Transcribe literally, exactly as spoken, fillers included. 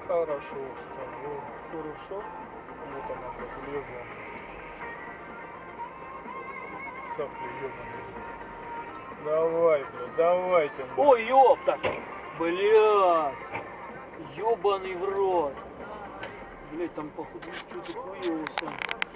Хорошо встал. Хорошо. Вот она как влезла. Сопли ебаные. Давай, бля, давайте. Бля. Ой, ёпта! Блядь! Ёбаный в рот! Блядь, там походу что-то хуёво сам.